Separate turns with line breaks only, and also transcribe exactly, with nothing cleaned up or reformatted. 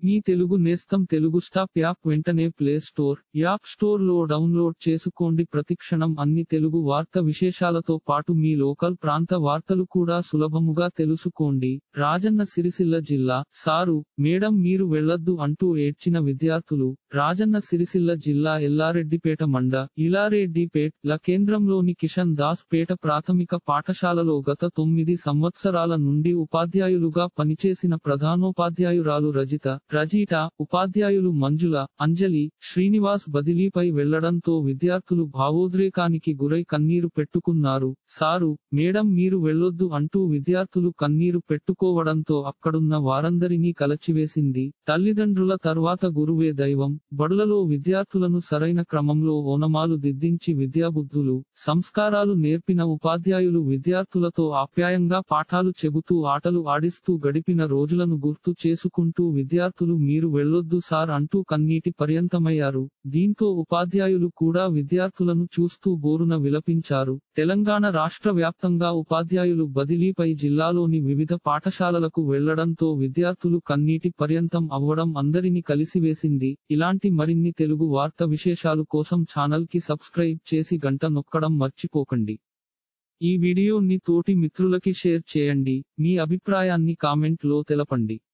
మీ తెలుగు నేస్తం Telugu stop app వెంటనే play store, app store లో డౌన్లోడ్ చేసుకోండి. ప్రతిక్షణం అన్ని తెలుగు వార్త విశేషాలతో పాటు మీ లోకల్ ప్రాంత వార్తలు కూడా సులభముగా తెలుసుకోండి. రాజన్న సిరిసిల్ల జిల్లా, సారు, మేడం మీరు వెళ్లొద్దు అంటూ ఏడ్చిన విద్యార్థులు. రాజన్న సిరిసిల్ల జిల్లా ఎల్లారెడ్డిపేట మండ, ఇలారెడ్డిపేట్ ల కేంద్రంలోని కిషన్ దాస్ పేట ప్రాథమిక పాఠశాలలో గత తొమ్మిది సంవత్సరాల నుండి ఉపాధ్యాయులుగా పనిచేసిన ప్రధానోపాధ్యాయురాలు రజిత, రజిట, ఉపాధ్యాయులు మంజుల, అంజలి, శ్రీనివాస్ బదిలీపై వెళ్లడంతో విద్యార్థులు భావోద్రేకానికి గురై కన్నీరు పెట్టుకున్నారు. సారు, మేడం మీరు వెళ్లొద్దు అంటూ విద్యార్థులు కన్నీరు పెట్టుకోవడంతో అక్కడున్న వారందరినీ కలచివేసింది. తల్లిదండ్రుల తర్వాత గురువే దైవం. బడులలో విద్యార్థులను సరైన క్రమంలో ఓనమాలు దిద్దించి విద్యాబుద్ధులు, సంస్కారాలు నేర్పిన ఉపాధ్యాయులు విద్యార్థులతో ఆప్యాయంగా పాఠాలు చెబుతూ ఆటలు ఆడిస్తూ గడిపిన రోజులను గుర్తు చేసుకుంటూ విద్యార్థులు మీరు వెళ్లొద్దు సార్ అంటూ కన్నీటి పర్యంతమయ్యారు. దీంతో ఉపాధ్యాయులు కూడా విద్యార్థులను చూస్తూ బోరున విలపించారు. తెలంగాణ రాష్ట్ర వ్యాప్తంగా ఉపాధ్యాయులు బదిలీపై జిల్లాలోని వివిధ పాఠశాలలకు వెళ్లడంతో విద్యార్థులు కన్నీటి పర్యంతం అవ్వడం అందరినీ కలిసివేసింది. ఇలాంటి మరిన్ని తెలుగు వార్త విశేషాలు కోసం ఛానల్ కి సబ్స్క్రైబ్ చేసి గంట నొక్కడం మర్చిపోకండి. ఈ వీడియోని తోటి మిత్రులకి షేర్ చేయండి. మీ అభిప్రాయాన్ని కామెంట్ లో తెలపండి.